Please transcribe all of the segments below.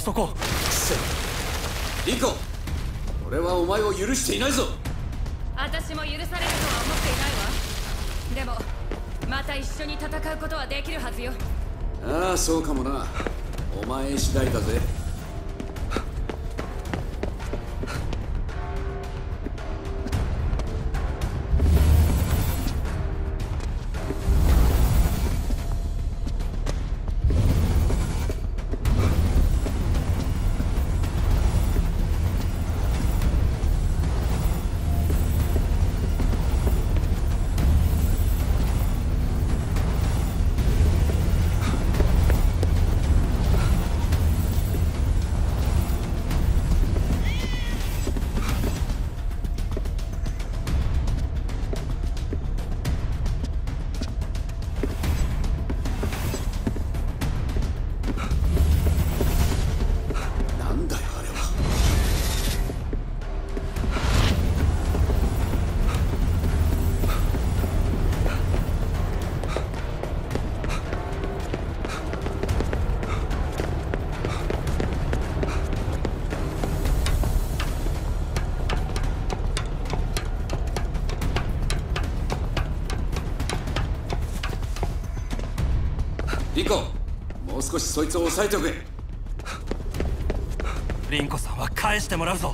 そこ。 リコ、俺はお前を許していないぞ。 私も許されるとは思っていないわ。でもまた一緒に戦うことはできるはずよ。 ああ、そうかもな。お前次第だぜ。リコ、もう少しそいつを抑えておけ。 リンコさんは返してもらうぞ。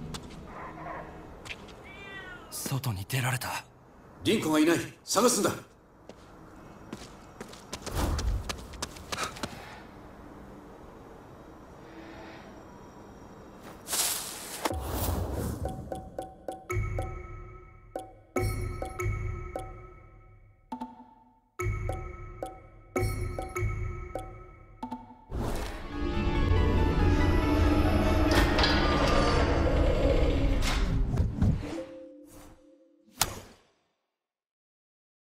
外に出られた。 リンコがいない。探すんだ。